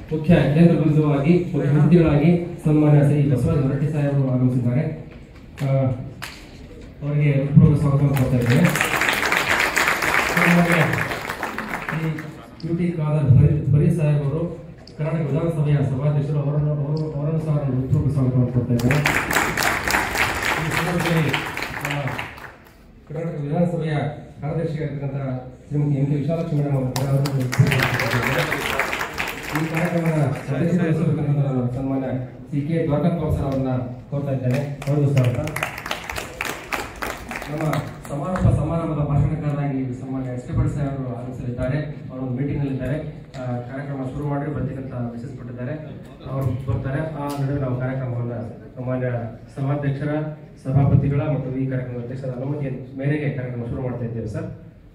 ಮುಖ್ಯ ಕೇಂದ್ರ ಬಿಂದುವಾಗಿ ಮುಖ್ಯ ಅತಿಥಿಗಳಾಗಿ ಸನ್ಮಾನ್ಯ ಶ್ರೀ ಬಸವರಾಜ ಹೊರಟ್ಟಿ ಸಾಹೇಬರು ಆಗಮಿಸಿದ್ದಾರೆ. ಅವರಿಗೆ ಪೂರ್ವ ಸ್ವಾಗತ ಕೊಡ್ತಾ ಇದ್ದೇವೆ. ಶ್ರೀ QT ಖಾದರ್ ಬರೀ ಸಾಹೇಬರು ಕರ್ನಾಟಕ ವಿಧಾನಸಭೆಯ ಸಭಾಧ್ಯಕ್ಷರು, ಅವರನ್ನು ಸಹ ಪೂರ್ವ ಸ್ವಾಗತವನ್ನು ಕೊಡ್ತಾ ಇದ್ದಾರೆ. ಈ ಸಂದರ್ಭದಲ್ಲಿ ಕರ್ನಾಟಕ ವಿಧಾನಸಭೆಯ ಕಾರ್ಯದರ್ಶಿಯಾಗಿರ್ತಕ್ಕಂಥ ಶ್ರೀಮತಿ MK ವಿಶಾಲಕ್ಷ್ಮಿ ಮೇಡಮ್ ಅವರು ಈ ಕಾರ್ಯಕ್ರಮದ ಅಧ್ಯಕ್ಷತೆ ಸನ್ಮಾನ್ಯ CK ದ್ವಾರಕಾನಾಥ್ ಸರ್ ಅವರನ್ನ ಕೋರ್ತಾ ಇದ್ದೇನೆ. ಅವರಿಗೂ ಸ್ವಾಗತ. ನಮ್ಮ ಸಮಾರಂಭದ ಭಾಷಣಕಾರರಾಗಿ ಸನ್ಮಾನ್ಯ SK ಪಾಟೀಲ್ ಸಾಹೇಬ್ ಅವರು ಆಗಮಿಸಲಿದ್ದಾರೆ. ಅವರು ಒಂದು ಮೀಟಿಂಗ್ನಲ್ಲಿದ್ದಾರೆ. ಕಾರ್ಯಕ್ರಮ ಶುರು ಮಾಡಿ ಬರ್ತಿಕ್ಕಂತ ಮೆಸೇಜ್ ಕೊಟ್ಟಿದ್ದಾರೆ. ಅವರು ಬರ್ತಾರೆ. ಆ ನಡುವೆ ನಾವು ಕಾರ್ಯಕ್ರಮವನ್ನು ಸನ್ಮಾನ್ಯ ಸಭಾಧ್ಯಕ್ಷರ, ಸಭಾಪತಿಗಳ ಮತ್ತು ಈ ಕಾರ್ಯಕ್ರಮದ ಅಧ್ಯಕ್ಷರ ಅನುಮತಿಯ ಮೇರೆಗೆ ಕಾರ್ಯಕ್ರಮ ಶುರು ಮಾಡ್ತಾ ಇದ್ದೇವೆ ಸರ್.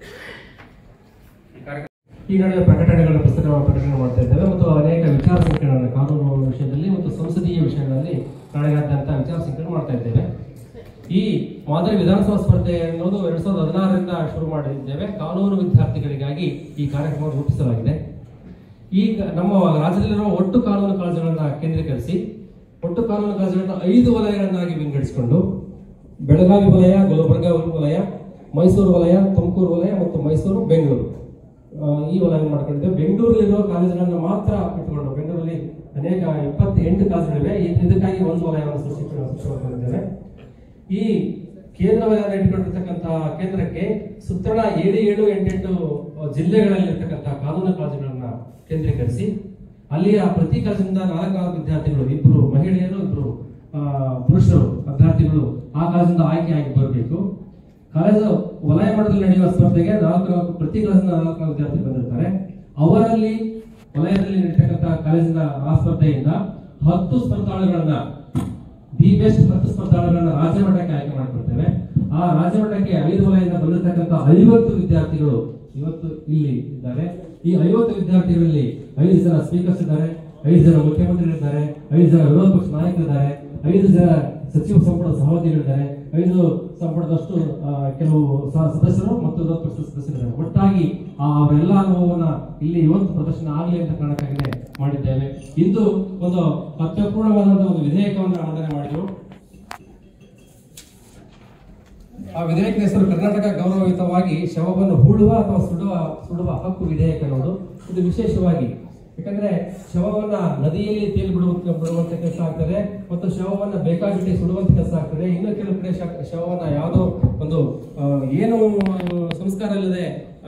ಈ ನಡುವೆ ಪುಸ್ತಕಗಳ ಪ್ರಕಟಣೆ ಮಾಡ್ತಾ ಇದ್ದೇವೆ ಮತ್ತು ಅನೇಕ ವಿಚಾರ ಸಂಕಿರಣಗಳನ್ನು ಕಾನೂನು ವಿಷಯದಲ್ಲಿ ಮತ್ತು ಸಂಸದೀಯ ವಿಷಯಗಳಲ್ಲಿ ನಾಳೆಯಾದ್ಯಂತ ವಿಚಾರ ಸಂಕಿರಣ ಮಾಡ್ತಾ ಇದ್ದೇವೆ. ಈ ಮಾದರಿ ವಿಧಾನಸಭಾ ಸ್ಪರ್ಧೆ ಅನ್ನೋದು 2016ರಿಂದ ಶುರು ಮಾಡಿದ್ದೇವೆ. ಕಾನೂನು ವಿದ್ಯಾರ್ಥಿಗಳಿಗಾಗಿ ಈ ಕಾರ್ಯಕ್ರಮ ರೂಪಿಸಲಾಗಿದೆ. ಈಗ ನಮ್ಮ ರಾಜ್ಯದಲ್ಲಿರುವ ಒಟ್ಟು ಕಾನೂನು ಕಾಲೇಜುಗಳನ್ನ ಕೇಂದ್ರೀಕರಿಸಿ ಒಟ್ಟು ಕಾನೂನು ಕಾಲೇಜುಗಳನ್ನ 5 ವಲಯಗಳನ್ನಾಗಿ ವಿಂಗಡಿಸಿಕೊಂಡು ಬೆಳಗಾವಿ ವಲಯ, ಗುಲ್ಬರ್ಗ ವಲಯ, ಮೈಸೂರು ವಲಯ, ತುಮಕೂರು ವಲಯ ಮತ್ತು ಮೈಸೂರು, ಬೆಂಗಳೂರು ಈ ವಲಯ ಮಾಡ್ಕೊಂಡಿದ್ದೇವೆ. ಬೆಂಗಳೂರಲ್ಲಿರುವ ಕಾಲೇಜುಗಳನ್ನ ಮಾತ್ರ ಇಟ್ಟುಕೊಂಡು ಬೆಂಗಳೂರಲ್ಲಿ ಅನೇಕ 28 ಕಾಲೇಜುಗಳಿವೆ. ಇದಕ್ಕಾಗಿ ಒಂದು ವಲಯವನ್ನು ಸೃಷ್ಟಿಸಿಕೊಂಡಿದ್ದೇವೆ. ಈ ಕೇಂದ್ರ ವಲಯವನ್ನು ಇಟ್ಟುಕೊಂಡಿರ್ತಕ್ಕಂತಹ ಕೇಂದ್ರಕ್ಕೆ ಸುತ್ತಣ 7, 8 ಜಿಲ್ಲೆಗಳಲ್ಲಿರ್ತಕ್ಕಂಥ ಕಾನೂನು ಕಾಲೇಜುಗಳನ್ನ ಕೇಂದ್ರೀಕರಿಸಿ ಅಲ್ಲಿಯ ಪ್ರತಿ ಕಾಲೇಜಿನಿಂದ 4 ವಿದ್ಯಾರ್ಥಿಗಳು, 2 ಮಹಿಳೆಯರು, 2 ಪುರುಷರು ಅಭ್ಯರ್ಥಿಗಳು ಆ ಕಾಲೇಜಿನಿಂದ ಆಯ್ಕೆಯಾಗಿ ಬರಬೇಕು. ಕಾಲೇಜು ವಲಯ ಮಟ್ಟದಲ್ಲಿ ನಡೆಯುವ ಸ್ಪರ್ಧೆಗೆ ಪ್ರತಿ ಕಾಲೇಜಿನ 4 ವಿದ್ಯಾರ್ಥಿಗಳು ಬಂದಿರ್ತಾರೆ. ಅವರಲ್ಲಿ ವಲಯದಲ್ಲಿ ನಡೀತಕ್ಕಂಥ ಕಾಲೇಜಿನ ಆ ಸ್ಪರ್ಧೆಯಿಂದ 10 ಸ್ಪರ್ಧಾಳುಗಳನ್ನ ದಿ ಬೆಸ್ಟ್ 10 ಸ್ಪರ್ಧಾಳುಗಳನ್ನ ರಾಜ್ಯ ಮಟ್ಟಕ್ಕೆ ಆಯ್ಕೆ ಮಾಡಿಕೊಡ್ತೇವೆ. ಆ ರಾಜ್ಯ ಮಟ್ಟಕ್ಕೆ 5 ವಲಯದಿಂದ ಬಂದಿರತಕ್ಕಂಥ 50 ವಿದ್ಯಾರ್ಥಿಗಳು ಇವತ್ತು ಇಲ್ಲಿ ಇದ್ದಾರೆ. ಈ 50 ವಿದ್ಯಾರ್ಥಿಗಳಲ್ಲಿ 5 ಜನ ಸ್ಪೀಕರ್ಸ್ ಇದ್ದಾರೆ, 5 ಜನ ಮುಖ್ಯಮಂತ್ರಿಗಳಿದ್ದಾರೆ, 5 ಜನ ವಿರೋಧ ಪಕ್ಷ ನಾಯಕರಿದ್ದಾರೆ, 5 ಜನ ಸಚಿವ ಸಂಪುಟದ ಸಹೋದ್ಯೋಗಿಗಳಿದ್ದಾರೆ, 5 ಸಂಪುಟದಷ್ಟು ಕೆಲವು ಸದಸ್ಯರು ಮತ್ತು ವಿರೋಧ ಪಕ್ಷದ ಸದಸ್ಯರಿದ್ದಾರೆ. ಒಟ್ಟಾಗಿ ಅವರೆಲ್ಲ ಅನುಭವವನ್ನ ಇಲ್ಲಿ ಇವತ್ತು ಪ್ರದರ್ಶನ ಆಗಲಿ ಅಂತ ಕಾರಣಕ್ಕಾಗಿ ಮಾಡಿದ್ದೇವೆ. ಇಂದು ಒಂದು ಅರ್ಥಪೂರ್ಣವಾದಂತಹ ಒಂದು ವಿಧೇಯಕವನ್ನು ಮಂಡನೆ ಮಾಡಿದ್ರು. ಆ ವಿಧೇಯಕ ಹೆಸರು ಕರ್ನಾಟಕ ಗೌರವಯುತವಾಗಿ ಶವವನ್ನು ಹೂಳುವ ಅಥವಾ ಸುಡುವ ಹಕ್ಕು ವಿಧೇಯಕ ಅನ್ನೋದು. ಇದು ವಿಶೇಷವಾಗಿ ಯಾಕಂದ್ರೆ ಶವವನ್ನ ನದಿಯಲ್ಲಿ ತೇಲಿ ಬಿಡುವಂತ ಕೆಲಸ ಆಗ್ತದೆ ಮತ್ತು ಶವವನ್ನ ಬೇಕಾಬಿಟ್ಟಿ ಸುಡುವಂತ ಕೆಲಸ ಆಗ್ತದೆ. ಇನ್ನು ಕೆಲವು ಕಡೆ ಶವವನ್ನ ಯಾವುದೋ ಒಂದು ಏನು ಸಂಸ್ಕಾರ ಇಲ್ಲದೆ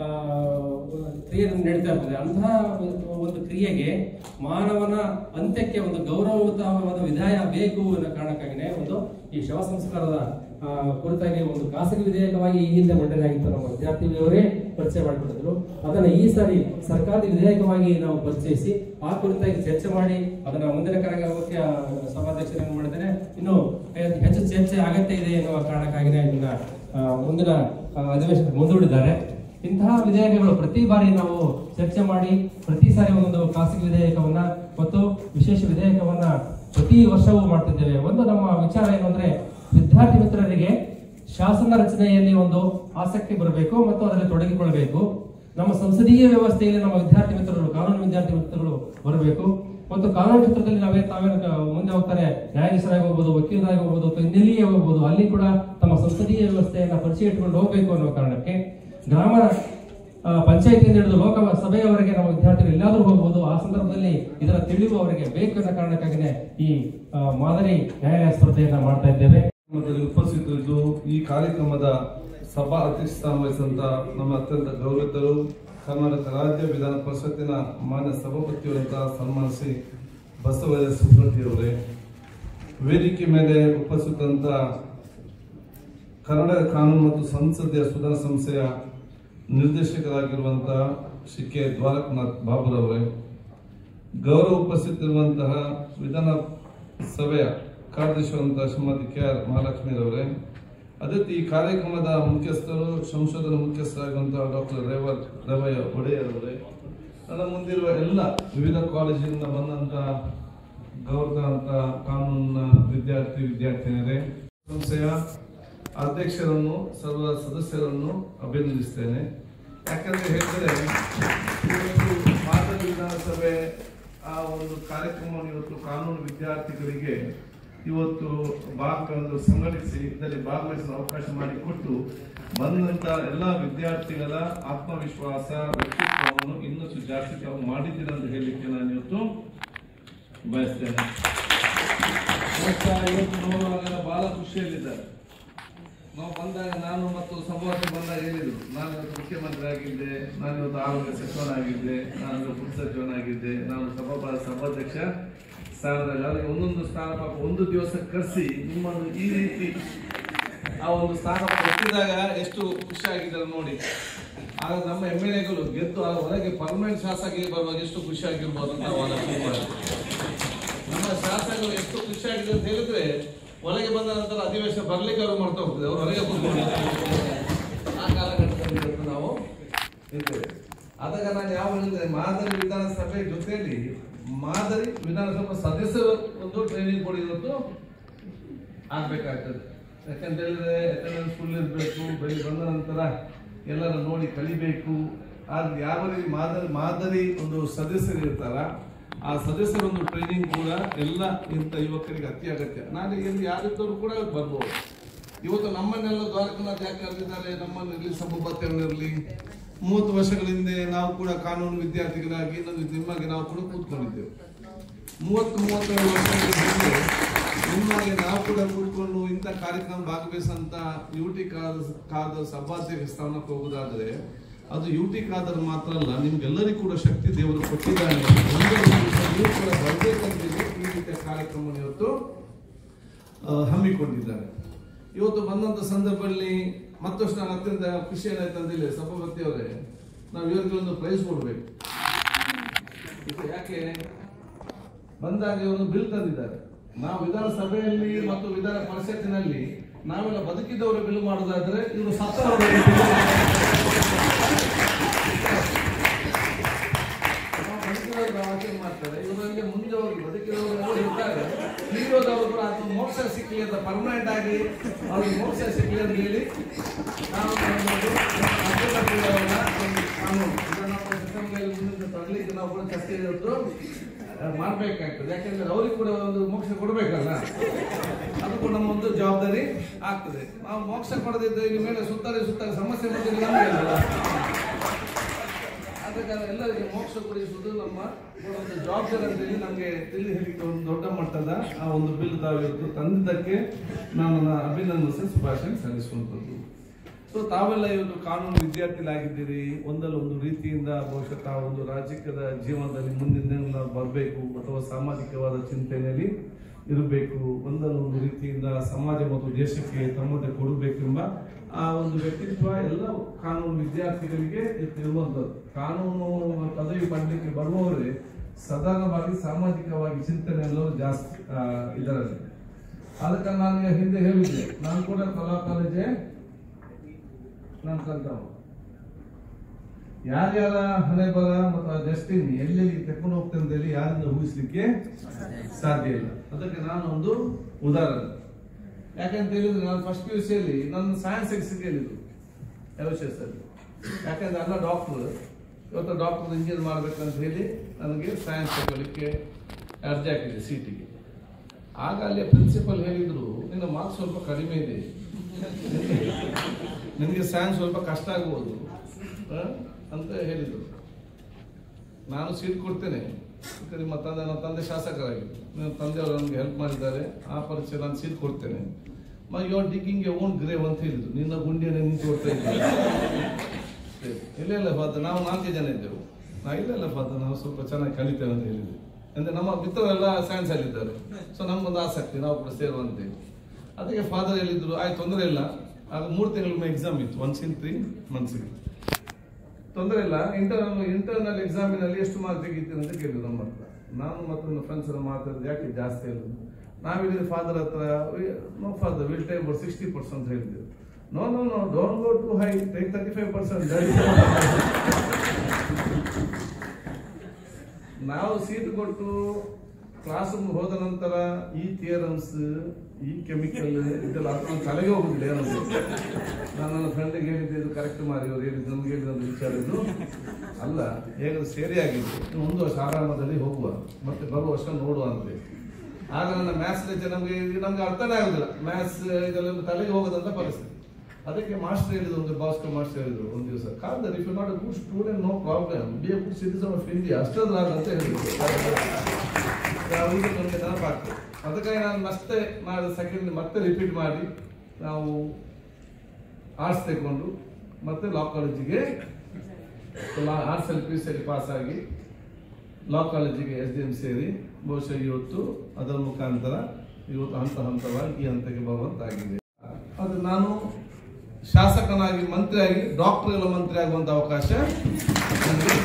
ಕ್ರಿಯೆ ನಡೀತಾ ಇರ್ತದೆ. ಅಂತಹ ಒಂದು ಕ್ರಿಯೆಗೆ ಮಾನವನ ಅಂತ್ಯಕ್ಕೆ ಒಂದು ಗೌರವಯುತವಾದ ವಿಧಾಯ ಬೇಕು ಅನ್ನೋ ಕಾರಣಕ್ಕಾಗಿನೇ ಒಂದು ಈ ಶವ ಸಂಸ್ಕಾರದ ಕುರಿತಾಗಿ ಒಂದು ಖಾಸಗಿ ವಿಧೇಯಕವಾಗಿ ಈ ಹಿಂದೆ ಮಂಡನೆ ಆಗಿತ್ತು. ನಮ್ಮ ವಿದ್ಯಾರ್ಥಿಗಳವರೇ ಪರಿಚಯ ಮಾಡಿಕೊಟ್ಟಿದ್ರು. ಅದನ್ನು ಈ ಸಾರಿ ಸರ್ಕಾರದ ವಿಧೇಯಕವಾಗಿ ನಾವು ಪರಿಚಯಿಸಿ ಆ ಕುರಿತಾಗಿ ಚರ್ಚೆ ಮಾಡಿ ಅದನ್ನ ಮುಂದಿನ ಕಾರ್ಯಕ್ರಮಕ್ಕೆ ಸಭಾಧ್ಯಕ್ಷರನ್ನು ಮಾಡಿದ್ದೇನೆ. ಇನ್ನು ಹೆಚ್ಚು ಚರ್ಚೆ ಅಗತ್ಯ ಇದೆ ಎನ್ನುವ ಕಾರಣಕ್ಕಾಗಿಯೇ ಇದನ್ನ ಮುಂದಿನ ಅಧಿವೇಶನಕ್ಕೆ ಮುಂದೂಡಿದ್ದಾರೆ. ಇಂತಹ ವಿಧೇಯಕಗಳು ಪ್ರತಿ ಬಾರಿ ನಾವು ಚರ್ಚೆ ಮಾಡಿ ಪ್ರತಿ ಸಾರಿ ಒಂದು ಖಾಸಗಿ ವಿಧೇಯಕವನ್ನ ಮತ್ತು ವಿಶೇಷ ವಿಧೇಯಕವನ್ನ ಪ್ರತಿ ವರ್ಷವೂ ಮಾಡ್ತಿದ್ದೇವೆ. ಒಂದು ನಮ್ಮ ವಿಚಾರ ಏನು ಅಂದ್ರೆ ವಿದ್ಯಾರ್ಥಿ ಮಿತ್ರರಿಗೆ ಶಾಸನ ರಚನೆಯಲ್ಲಿ ಒಂದು ಆಸಕ್ತಿ ಬರಬೇಕು ಮತ್ತು ಅದರಲ್ಲಿ ತೊಡಗಿಕೊಳ್ಳಬೇಕು. ನಮ್ಮ ಸಂಸದೀಯ ವ್ಯವಸ್ಥೆಯಲ್ಲಿ ನಮ್ಮ ವಿದ್ಯಾರ್ಥಿ ಮಿತ್ರರು, ಕಾನೂನು ವಿದ್ಯಾರ್ಥಿ ಮಿತ್ರರು ಬರಬೇಕು ಮತ್ತು ಕಾನೂನು ಕ್ಷೇತ್ರದಲ್ಲಿ ತಾವೇನು ಮುಂದೆ ಹೋಗ್ತಾರೆ, ನ್ಯಾಯಾಧೀಶರಾಗಿ ಹೋಗ್ಬೋದು, ವಕೀಲರಾಗಿ ಹೋಗ್ಬೋದು ಅಥವಾ ಇನ್ನೆಲ್ಲಿಯೇ ಹೋಗ್ಬೋದು, ಅಲ್ಲಿ ಕೂಡ ತಮ್ಮ ಸಂಸದೀಯ ವ್ಯವಸ್ಥೆಯನ್ನ ಪರಿಚಯ ಇಟ್ಟುಕೊಂಡು ಹೋಗ್ಬೇಕು ಅನ್ನೋ ಕಾರಣಕ್ಕೆ ಗ್ರಾಮ ಪಂಚಾಯತಿಯಿಂದ ಹಿಡಿದು ಲೋಕಸಭೆಯವರೆಗೆ ನಮ್ಮ ವಿದ್ಯಾರ್ಥಿಗಳು ಎಲ್ಲಾದ್ರೂ ಹೋಗ್ಬೋದು. ಆ ಸಂದರ್ಭದಲ್ಲಿ ಇದರ ತಿಳಿವು ಅವರಿಗೆ ಬೇಕು ಅನ್ನೋ ಕಾರಣಕ್ಕಾಗಿಯೇ ಈ ಮಾದರಿ ನ್ಯಾಯಾಲಯ ಸ್ಪರ್ಧೆಯನ್ನ ಮಾಡ್ತಾ ಇದ್ದೇವೆ. ಉಪಸ್ಥಿತರಿದ್ದು ಈ ಕಾರ್ಯಕ್ರಮದ ಸಭಾ ಅಧ್ಯಕ್ಷ ಸ್ಥಾನ ವಹಿಸಿದಂತ ನಮ್ಮ ಅತ್ಯಂತ ಗೌರವಿತರು ಕರ್ನಾಟಕ ರಾಜ್ಯ ವಿಧಾನ ಪರಿಷತ್ತಿನ ಮಾನ್ಯ ಸಭಾಪತಿಯವರಂತಹ ಸನ್ಮಾನ ಶ್ರೀ ಬಸವರಾಜ ಸುಬ್ರಹ್ಮಣ್ಯವರೇ, ವೇದಿಕೆ ಮೇಲೆ ಉಪಸ್ಥಿತಂತ ಕರ್ನಾಟಕ ಕಾನೂನು ಮತ್ತು ಸಂಸದೀಯ ಸುಧಾರಣಾ ಸಂಸ್ಥೆಯ ನಿರ್ದೇಶಕರಾಗಿರುವಂತಹ ಶ್ರೀ ಕೆ ದ್ವಾರಕಾನಾಥ್ ಬಾಬುರವರೇ, ಗೌರವ ಉಪಸ್ಥಿತಿರುವಂತಹ ವಿಧಾನ ಸಭೆಯ ಕಾರ್ಯದರ್ಶಿಯಾದಂತಹ ಶ್ರೀಮತಿ KR ಮಹಾಲಕ್ಷ್ಮೀರವರೇ, ಅದೇ ಈ ಕಾರ್ಯಕ್ರಮದ ಮುಖ್ಯಸ್ಥರು, ಸಂಶೋಧನಾ ಮುಖ್ಯಸ್ಥರಾಗಿರುವಂತಹ ಡಾಕ್ಟರ್ ರವಯ್ಯ ಒಡೆಯರ್ ಅವರೇ, ನನ್ನ ಮುಂದಿರುವ ಎಲ್ಲ ವಿವಿಧ ಕಾಲೇಜಿನಿಂದ ಬಂದಂತಹ ಗೌರವಾಂತ ಕಾನೂನಿನ ವಿದ್ಯಾರ್ಥಿನಿಯರೇ, ಸಂಸ್ಥೆಯ ಅಧ್ಯಕ್ಷರನ್ನು ಸರ್ವ ಸದಸ್ಯರನ್ನು ಅಭಿನಂದಿಸ್ತೇನೆ. ಯಾಕಂದ್ರೆ ಹೇಳಿದ್ರೆ ಮಾದರಿ ವಿಧಾನಸಭೆ ಒಂದು ಕಾರ್ಯಕ್ರಮವನ್ನು ಇವತ್ತು ಕಾನೂನು ವಿದ್ಯಾರ್ಥಿಗಳಿಗೆ ಇವತ್ತು ಭಾಗವನ್ನು ಸಂಘಟಿಸಿ ಇದರಲ್ಲಿ ಭಾಗವಹಿಸಲು ಅವಕಾಶ ಮಾಡಿಕೊಟ್ಟು ಬಂದಂತ ಎಲ್ಲ ವಿದ್ಯಾರ್ಥಿಗಳ ಆತ್ಮವಿಶ್ವಾಸ ವ್ಯಕ್ತಿತ್ವವನ್ನು ಇನ್ನಷ್ಟು ಜಾಸ್ತಿ ತಾವು ಮಾಡಿದ್ದೀರ ಅಂತ ಹೇಳಲಿಕ್ಕೆ ನಾನು ಇವತ್ತು ಬಯಸ್ತೇನೆ. ಇವತ್ತು ನೋಡುವಾಗ ಬಹಳ ಖುಷಿಯಲ್ಲಿದ್ದಾರೆ. ನಾವು ಬಂದಾಗ ನಾನು ಮತ್ತು ಸಭಾಪತಿ ಬಂದಾಗ ಹೇಳಿದ್ರು, ನಾನು ಇವತ್ತು ಮುಖ್ಯಮಂತ್ರಿ ಆಗಿದ್ದೆ, ನಾನು ಇವತ್ತು ಆರೋಗ್ಯ ಸಚಿವನಾಗಿದ್ದೆ, ನಾನು ಪುರ ಸಚಿವನಾಗಿದ್ದೆ, ನಾನು ಸಭಾಧ್ಯಕ್ಷ ಸ್ಥಾನದಲ್ಲಿ ಅವರಿಗೆ ಒಂದೊಂದು ಸ್ಥಾನ ಪಾಪ ಒಂದು ದಿವಸ ಕರೆಸಿ ನಿಮ್ಮನ್ನು ಈ ರೀತಿ ಆ ಒಂದು ಸ್ಥಾನ ಕೊಟ್ಟಿದಾಗ ಎಷ್ಟು ಖುಷಿ ಆಗಿದ್ದಾರೆ ನೋಡಿ. ಆಗ ನಮ್ಮ MLAಗಳು ಗೆದ್ದು ಆ ಹೊರಗೆ ಪರ್ಮನೆಂಟ್ ಶಾಸಕರಿಗೆ ಬರುವಾಗ ಎಷ್ಟು ಖುಷಿ ಆಗಿರ್ಬೋದು ಅಂತ ನಮ್ಮ ಶಾಸಕರು ಎಷ್ಟು ಖುಷಿ ಆಗಿದೆ ಅಂತ ಹೇಳಿದ್ರೆ ಒಳಗೆ ಬಂದ ನಂತರ ಅಧಿವೇಶನ ಬರ್ಲಿಕ್ಕೆ ಅವರು ಮಾಡ್ತಾ ಹೋಗ್ತದೆ, ಅವ್ರು ಹೊರಗೆ ಕೂತ್ಕೊಂಡು ಆ ಕಾಲಘಟ್ಟದಲ್ಲಿ ನಾವು ಇರ್ತೇವೆ. ಆದಾಗ ನಾನು ಯಾವ ಹೇಳಿದ್ರೆ ಮಾದರಿ ವಿಧಾನಸಭೆ ಜೊತೆಯಲ್ಲಿ ಮಾದರಿ ವಿಧಾನಸಭಾ ಸದಸ್ಯರು ಒಂದು ಟ್ರೈನಿಂಗ್ ಕೊಡಿ ಇವತ್ತು ಆಗ್ಬೇಕಾಗ್ತದೆ. ಯಾಕಂತ ಹೇಳಿದ್ರೆ ಅಟೆಂಡೆನ್ಸ್ ಫುಲ್ ಇರಬೇಕು, ಬೆಳಿಗ್ಗೆ ಬಂದ ನಂತರ ಎಲ್ಲರ ನೋಡಿ ಕಲಿಬೇಕು. ಆದ್ರೆ ಯಾವ ರೀತಿ ಮಾದರಿ ಒಂದು ಸದಸ್ಯರು ಇರ್ತಾರ ಆ ಸದಸ್ಯರೊಂದು ಟ್ರೈನಿಂಗ್ ಕೂಡ ಎಲ್ಲ ಇಂಥ ಯುವಕರಿಗೆ ಅತಿ ಅಗತ್ಯ. ನಾನು ಇಲ್ಲಿ ಯಾರಿದ್ದವರು ಕೂಡ ಬರ್ಬೋದು. ಇವತ್ತು ನಮ್ಮನ್ನೆಲ್ಲ ದ್ವಾರಕನಾಥ್ ಯಾಕೆ ಕರೆದಿದ್ದಾರೆ, ನಮ್ಮನ್ನು ಇರಲಿ ಸಭಾಪತಿಯಲ್ಲಿರಲಿ 30 ವರ್ಷಗಳ ಹಿಂದೆ ನಾವು ಕೂಡ ಕಾನೂನು ವಿದ್ಯಾರ್ಥಿಗಳಾಗಿ ನಿಮಗೆ ನಾವು ಕೂಡ ಕೂತ್ಕೊಂಡಿದ್ದೆವು. 30-32 ವರ್ಷಗಳ ಹಿಂದೆ ನಿಮಗೆ ನಾವು ಕೂಡ ಕೂತ್ಕೊಂಡು ಇಂಥ ಕಾರ್ಯಕ್ರಮ ಭಾಗವಹಿಸಂತ UT ಖಾದರ್ ಸಭಾಧ್ಯಕ್ಷ ಸ್ಥಾನಕ್ಕೆ ಹೋಗುವುದಾದ್ರೆ ಅದು UT ಖಾದರ್ ಮಾತ್ರ ಅಲ್ಲ, ನಿಮ್ಗೆಲ್ಲರಿಗೂ ಕೂಡ ಶಕ್ತಿ ದೇವರು ಕೊಟ್ಟಿದ್ದಾನೆ. ನೀವು ಕೂಡ ಬರ್ಬೇಕಂತೇಳಿ ಈ ರೀತಿಯ ಕಾರ್ಯಕ್ರಮ ಇವತ್ತು ಹಮ್ಮಿಕೊಂಡಿದ್ದಾರೆ. ಇವತ್ತು ಬಂದಂತ ಸಂದರ್ಭದಲ್ಲಿ ಮತ್ತಷ್ಟು ನಾನು ಅತ್ಯಂತ ಖುಷಿ ಏನಾಯ್ತು ಅಂತೇಳಿ ಸಭಾಪತಿ ಅವರೇ, ನಾವು ಇವರಿಗೆ ಒಂದು ಪ್ರೈಸ್ ಕೊಡ್ಬೇಕು. ಯಾಕೆ ಬಂದಾಗ ಇವರು ಬಿಲ್ ತಂದಿದ್ದಾರೆ. ನಾವು ವಿಧಾನಸಭೆಯಲ್ಲಿ ಮತ್ತು ವಿಧಾನ ಪರಿಷತ್ತಿನಲ್ಲಿ ನಾವೆಲ್ಲ ಬದುಕಿದವರು ಬಿಲ್ ಮಾಡೋದಾದ್ರೆ ಇವರು ಸತ್ತವರು ಮಾಡ್ತಾರೆ. ಇವರಲ್ಲಿ ಮುಂದೆ ಹೋಗಿ ಬದುಕಿದವರು ಇರ್ತಾರೆ, ಹೀರೋದವರು ಕೂಡ ಅದು ಮೋಕ್ಷ ಸಿಕ್ಕಲಿ ಅಂತ ಪರ್ಮನೆಂಟ್ ಆಗಿ ಅವ್ರಿಗೆ ಮೋಕ್ಷ ಸಿಕ್ಕಲಿ ಅಂತ ಹೇಳಿ ನಾವು ಕಾನೂನು ತರಲಿಕ್ಕೆ ನಾವು ಕೂಡ ಚರ್ಚೆ ಮಾಡ್ಬೇಕಾಗ್ತದೆ. ಯಾಕಂದ್ರೆ ಅವ್ರಿಗೆ ಕೂಡ ಒಂದು ಮೋಕ್ಷ ಕೊಡ್ಬೇಕಲ್ಲ, ಅದು ಕೂಡ ನಮ್ಮ ಒಂದು ಜವಾಬ್ದಾರಿ ಆಗ್ತದೆ. ನಾವು ಮೋಕ್ಷ ಕೊಡದಿದ್ದರೆ ಇನ್ನು ಮೇಲೆ ಸುತ್ತಾರೆ ಸಮಸ್ಯೆ ಬಂದಿಲ್ಲ ನಮಗೆ ಅಲ್ಲ. ಆದ ಕಾರಣ ಎಲ್ಲರಿಗೆ ಮೋಕ್ಷ ಕೊಡಿಸುವುದು ನಮ್ಮ ಒಂದು ಜವಾಬ್ದಾರಿ ಅಂತೇಳಿ ನಮಗೆ ತಿಳಿ ಹೇಳಿಕೆ ಒಂದು ದೊಡ್ಡ ಮಟ್ಟದ ಆ ಒಂದು ಬಿಲ್ ತಾವಿತ್ತು ತಂದಿದ್ದಕ್ಕೆ ನಾನು ಅಭಿನಂದಿಸಿ ಶುಭಾಶಯ ಸಲ್ಲಿಸುವಂಥದ್ದು. ಸೊ ತಾವೆಲ್ಲ ಇವತ್ತು ಕಾನೂನು ವಿದ್ಯಾರ್ಥಿಗಳಾಗಿದ್ದೀರಿ. ಒಂದಲ್ಲ ಒಂದು ರೀತಿಯಿಂದ ಬಹುಶಃ ತಾವು ಒಂದು ರಾಜಕೀಯದ ಜೀವನದಲ್ಲಿ ಮುಂದಿನ ಬರಬೇಕು ಅಥವಾ ಸಾಮಾಜಿಕವಾದ ಚಿಂತನೆಯಲ್ಲಿ ಇರಬೇಕು. ಒಂದಲ್ಲ ಒಂದು ರೀತಿಯಿಂದ ಸಮಾಜ ಮತ್ತು ದೇಶಕ್ಕೆ ತಮ್ಮದೇ ಕೊಡಬೇಕೆಂಬ ಆ ಒಂದು ವ್ಯಕ್ತಿತ್ವ ಎಲ್ಲ ಕಾನೂನು ವಿದ್ಯಾರ್ಥಿಗಳಿಗೆ ಇರುವಂಥದ್ದು. ಕಾನೂನು ಪದವಿ ಪಡೆಯಲಿಕ್ಕೆ ಬರುವವರೇ ಸಾಧಾರಣವಾಗಿ ಸಾಮಾಜಿಕವಾಗಿ ಚಿಂತನೆ ಎಲ್ಲರೂ ಜಾಸ್ತಿ ಇದರಲ್ಲಿ. ಅದಕ್ಕೆ ನಾನು ಹಿಂದೆ ಹೇಳಿದ್ದೆ, ನಾನು ಕೂಡ ಕಲಾ ಕಾಲೇಜೇ ನಾನು ಕಲ್ತವ. ಯಾರ್ಯಾರ ಹಣೆ ಬರ ಮತ್ತು ಡೆಸ್ಟಿನಿ ಎಲ್ಲೆಲ್ಲಿ ತೆಕ್ಕೊಂಡು ಹೋಗ್ತೇನೆ ಅಂತ ಹೇಳಿ ಯಾರಿಂದ ಊಹಿಸ್ಲಿಕ್ಕೆ ಸಾಧ್ಯ ಇಲ್ಲ. ಅದಕ್ಕೆ ನಾನು ಒಂದು ಉದಾಹರಣೆ. ಯಾಕಂತ ಹೇಳಿದ್ರೆ ನಾನು ಫಸ್ಟ್ PUC ನನ್ನ ಸೈನ್ಸ್ ಸಿಕ್ಕಿದ್ದು LHS ಅಲ್ಲಿ. ಯಾಕಂದ್ರೆ ಎಲ್ಲ ಡಾಕ್ಟರ್ ಇವತ್ತು ಡಾಕ್ಟರ್ ಇಂಜಿನಿಯರ್ ಮಾಡ್ಬೇಕಂತ ಹೇಳಿ ನನಗೆ ಸೈನ್ಸ್ ತಗೊಳ್ಳಿಕ್ಕೆ ಅರ್ಜಿ ಹಾಕಿದೆ ಸೀಟಿಗೆ. ಆಗ ಅಲ್ಲಿ ಪ್ರಿನ್ಸಿಪಲ್ ಹೇಳಿದ್ರು, ನಿನ್ನ ಮಾರ್ಕ್ಸ್ ಸ್ವಲ್ಪ ಕಡಿಮೆ ಇದೆ, ನಿನಗೆ ಸೈನ್ಸ್ ಸ್ವಲ್ಪ ಕಷ್ಟ ಆಗ್ಬೋದು ಅಂತ ಹೇಳಿದರು. ನಾನು ಸೀಟ್ ಕೊಡ್ತೇನೆ, ನಿಮ್ಮ ನನ್ನ ತಂದೆ ಶಾಸಕರಾಗಿದ್ದು, ನನ್ನ ತಂದೆಯವರು ನನಗೆ ಹೆಲ್ಪ್ ಮಾಡಿದ್ದಾರೆ, ಆ ಪರೀಕ್ಷೆ ನಾನು ಸೀಟ್ ಕೊಡ್ತೇನೆ. You are digging a own grave ಅಂತ ಹೇಳಿದ್ರು. ನಿನ್ನ ಗುಂಡಿಯನ್ನು ನಿಂತು ಕೊಡ್ತಾ ಇದ್ದೀನಿ. ಇಲ್ಲ ಫಾದರ್, ನಾವು 4 ಜನ ಇದ್ದೆವು. ಇಲ್ಲ ಫಾದರ್, ನಾವು ಸ್ವಲ್ಪ ಚೆನ್ನಾಗಿ ಕಲಿತೇವೆ ಅಂತ ಹೇಳಿದ್ವಿ. ಅಂದ್ರೆ ನಮ್ಮ ಮಿತ್ರರೆಲ್ಲ ಸೈನ್ಸ್ ಅಲ್ಲಿದ್ದಾರೆ. ಸೊ ನಮ್ಗೊಂದು ಆಸಕ್ತಿ, ನಾವು ಕೂಡ ಸೇರುವಂತೇಳಿ. ಅದಕ್ಕೆ ಫಾದರ್ ಹೇಳಿದ್ರು, ಆಯ್ತು ತೊಂದರೆ ಇಲ್ಲ. ಆಗ 3 ತಿಂಗಳ ಎಕ್ಸಾಮ್ ಇತ್ತು, 1 in 3 months. ತೊಂದರೆ ಇಲ್ಲ, ಇಂಟರ್ನಲ್ ಎಕ್ಸಾಮಿನಲ್ಲಿ ಎಷ್ಟು ಮಾರ್ಕ್ ತೆಗಿತೀನಿ ಅಂತ ಕೇಳಿದ್ರು ನಮ್ಮ ಹತ್ರ. ನಾನು ಮತ್ತು ನನ್ನ ಫ್ರೆಂಡ್ಸ್ ಎಲ್ಲ ಮಾತಾಡಿದ್ರೆ ಯಾಕೆ ಜಾಸ್ತಿ ಹೇಳಿದ್ರು. ನಾವು ಹೇಳಿದ್ವಿ ಫಾದರ್ ಹತ್ರ, ನೋ ಫಾದರ್ ವಿಲ್ ಟೇಕ್ 60% ಹೇಳಿದ್ರು. No don't go to high, take 35%. ನಾವು ಸೀಟ್ ಕೊಟ್ಟು ಕ್ಲಾಸ್ ರೂಮ್ ಹೋದ ನಂತರ ಈ ಥಿಯರಮ್ಸ್, ಈ ಕೆಮಿಕಲ್ ಇದೆಲ್ಲ ಅದು ತಲೆಗೆ ಹೋಗುದಿಲ್ಲ. ಏನಂದ್ರೆ ನಾನು ನನ್ನ ಫ್ರೆಂಡಿಗೆ ಹೇಳಿದ್ದೆ, ಇದು ಕರೆಕ್ಟ್ ಮಾಡಿ ಅವ್ರು ಹೇಳಿದ್ದು, ನಮ್ಗೆ ಹೇಳಿದ ವಿಚಾರ ಇದು ಅಲ್ಲ, ಹೇಗಾದ್ರೂ ಸರಿಯಾಗಿದ್ದು 1 ವರ್ಷ ಆರಾಮದಲ್ಲಿ ಹೋಗುವ, ಮತ್ತೆ ಬರುವ ವರ್ಷ ನೋಡುವ ಅಂತ. ಆಗ ನನ್ನ ಮ್ಯಾಥ್ಸ್ ಲೆಕ್ಚರ್ ನಮ್ಗೆ ಅರ್ಥನೇ ಆಗುದಿಲ್ಲ, ಮ್ಯಾಥ್ಸ್ ಇದೆಲ್ಲ ತಲೆಗೆ ಹೋಗೋದಂತ ಪರಿಸ್ಥಿತಿ. ಅದಕ್ಕೆ ಮಾಸ್ಟರ್ ಹೇಳಿದ್ರು, ಒಂದು ಭಾಸ್ಕರ್ ಮಾಸ್ಟರ್ ಹೇಳಿದ್ರು ಒಂದು ದಿವಸ, ಕಾಲ್ದರ್ if you not a good student no problem, be a good citizen of India, ಅಷ್ಟಾದ್ರಾಗ ಅಂತ ಹೇಳಿದ್ರು. ಅವರಿಗೆ ನಮಗೆ ನೆನಪಾಗ್ತದೆ. ಅದಕ್ಕಾಗಿ ನಾನು ಮತ್ತೆ ಸೆಕೆಂಡ್ ಮತ್ತೆ ರಿಪೀಟ್ ಮಾಡಿ ನಾವು ಆರ್ಟ್ಸ್ ತಗೊಂಡು ಮತ್ತೆ ಲಾ ಕಾಲೇಜಿಗೆ ಆರ್ಟ್ಸ್ ಅಲ್ಲಿ PUC ಪಾಸ್ ಆಗಿ ಲಾ ಕಾಲೇಜಿಗೆ SDM ಸೇರಿ ಬಹುಶಃ ಇವತ್ತು ಅದರ ಮುಖಾಂತರ ಇವತ್ತು ಹಂತವಾಗಿ ಈ ಹಂತಕ್ಕೆ ಬರುವಂತಾಗಿದೆ. ಅದು ನಾನು ಶಾಸಕನಾಗಿ ಮಂತ್ರಿಯಾಗಿ ಡಾಕ್ಟರ್ ಎಲ್ಲ ಮಂತ್ರಿ ಆಗುವಂತ ಅವಕಾಶ ನನಗೆ.